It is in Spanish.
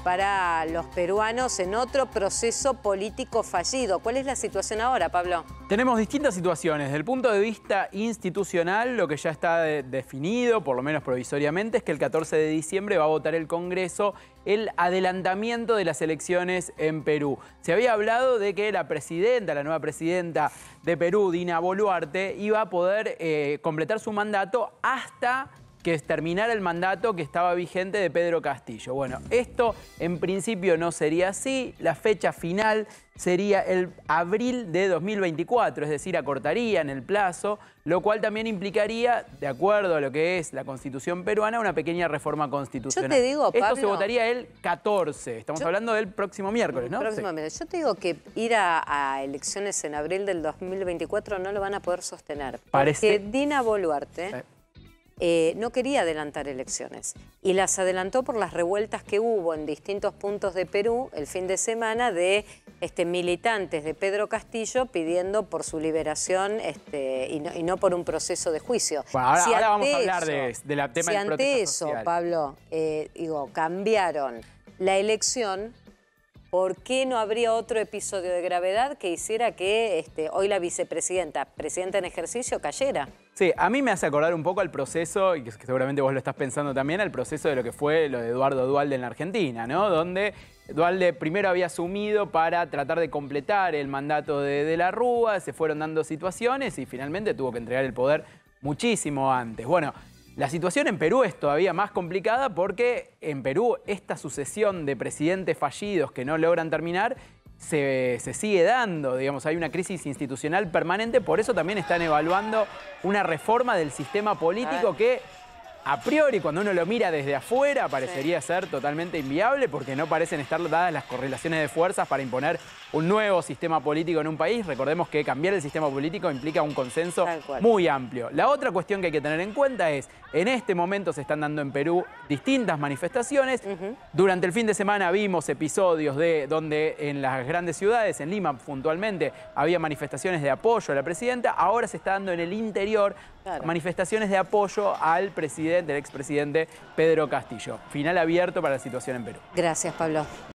para los peruanos en otro proceso político fallido. ¿Cuál es la situación ahora, Pablo? Tenemos distintas situaciones. Desde el punto de vista institucional, lo que ya está definido, por lo menos provisoriamente, es que el 14 de diciembre va a votar el Congreso el adelantamiento de las elecciones en Perú. Se había hablado de que la nueva presidenta de Perú, Dina Boluarte, iba a poder completar su mandato hasta que terminara el mandato que estaba vigente de Pedro Castillo. Bueno, esto en principio no sería así. La fecha final sería el abril de 2024, es decir, acortarían el plazo, lo cual también implicaría, de acuerdo a lo que es la Constitución peruana, una pequeña reforma constitucional. Yo te digo, Pablo, esto se votaría el 14, estamos hablando del próximo miércoles, ¿no? Yo te digo que ir a elecciones en abril del 2024 no lo van a poder sostener. Porque Dina Boluarte no quería adelantar elecciones y las adelantó por las revueltas que hubo en distintos puntos de Perú el fin de semana de militantes de Pedro Castillo pidiendo por su liberación y no por un proceso de juicio. Bueno, ahora vamos a hablar del tema del si ante eso, social. Pablo, cambiaron la elección, ¿por qué no habría otro episodio de gravedad que hiciera que hoy la presidenta en ejercicio, cayera? Sí, a mí me hace acordar un poco al proceso, y que seguramente vos lo estás pensando también, al proceso de lo que fue lo de Eduardo Duhalde en la Argentina, ¿no? Donde Duhalde primero había asumido para tratar de completar el mandato de la Rúa, se fueron dando situaciones y finalmente tuvo que entregar el poder muchísimo antes. Bueno, la situación en Perú es todavía más complicada porque en Perú esta sucesión de presidentes fallidos que no logran terminar se sigue dando, digamos, hay una crisis institucional permanente, por eso también están evaluando una reforma del sistema político que a priori, cuando uno lo mira desde afuera, parecería ser totalmente inviable porque no parecen estar dadas las correlaciones de fuerzas para imponer un nuevo sistema político en un país. Recordemos que cambiar el sistema político implica un consenso muy amplio. La otra cuestión que hay que tener en cuenta es, en este momento se están dando en Perú distintas manifestaciones. Durante el fin de semana vimos episodios donde en las grandes ciudades, en Lima puntualmente, había manifestaciones de apoyo a la presidenta. Ahora se está dando en el interior manifestaciones de apoyo al presidente, el expresidente Pedro Castillo. Final abierto para la situación en Perú. Gracias, Pablo.